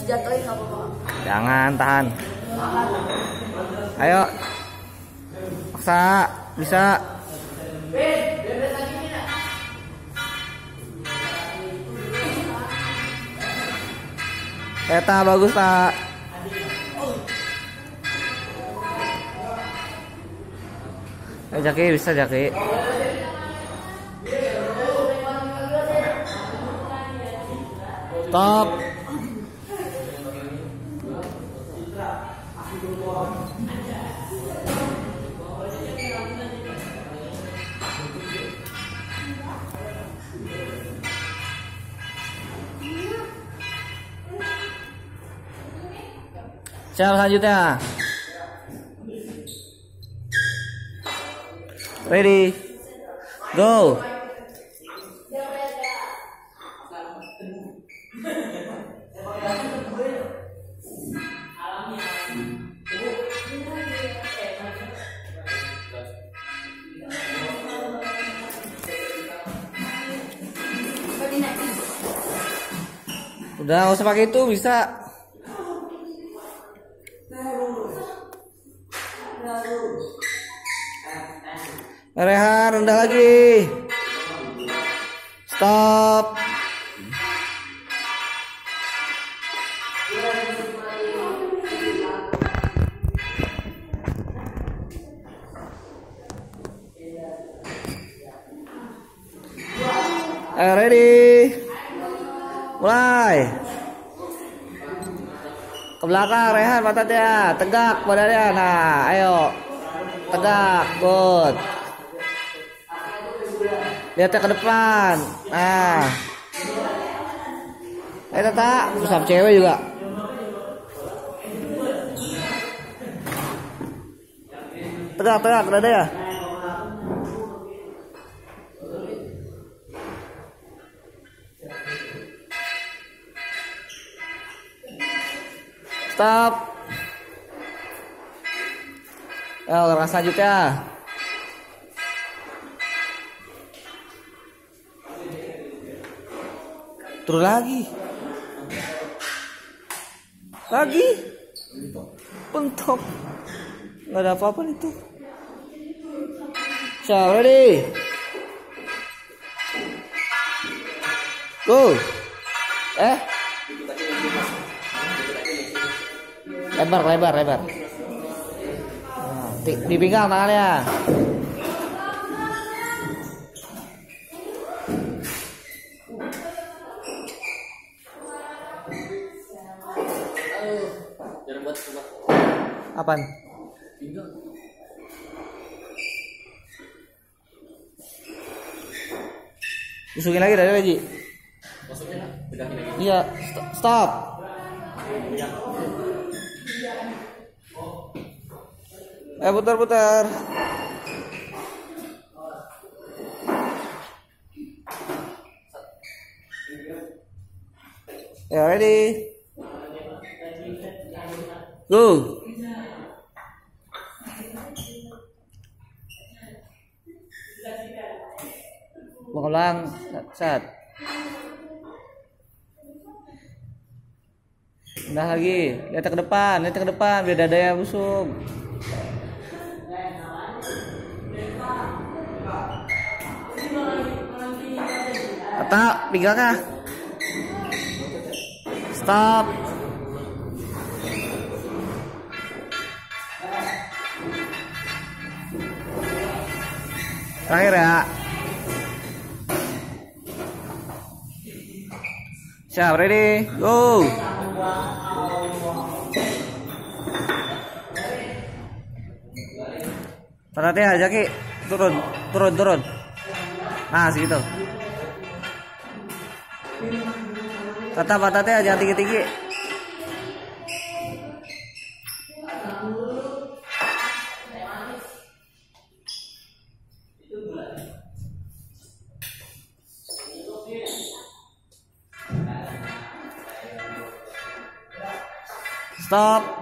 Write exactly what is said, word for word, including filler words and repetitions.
dijatuhin nggak apa-apa. Jangan, tahan. Ayo. Paksa, bisa. Eta bagus, tak? Eh, Jaki bisa, Jaki. Stop. Siapa selanjutnya? Ready, go. Udah, nggak usah pakai itu, bisa. Rehan, rendah lagi. Stop. Ayo, ready. Mulai. Ke belakang, Rehan, pantatnya. Tegak badannya. Nah, ayo. Tegak, good. Lihatnya ke depan. Nah. Ayo, Tata. Pusap cewek juga. Tegak, tegak, dada ya. Stop. Ayo, gerak selanjutnya. Turun lagi. Lagi. Pentok. Nggak ada apa-apa itu. So, ready. Go. Eh. Lebar, lebar, lebar. Nah, di, di pinggang tangannya. Apaan? Masukin lagi dari lagi. Iya, stop. Eh, putar-putar. Ya, ready. Go. Ulang, set. Udah lagi, lihat ke depan, lihat ke depan, biar dadanya busuk. Kata, pinggangnya. Stop. Terakhir ya. Siap, ready, go. Pantatnya Jaki, turun, turun, turun. Nah, segitu. Kata pantatnya jangan tinggi-tinggi. Stop.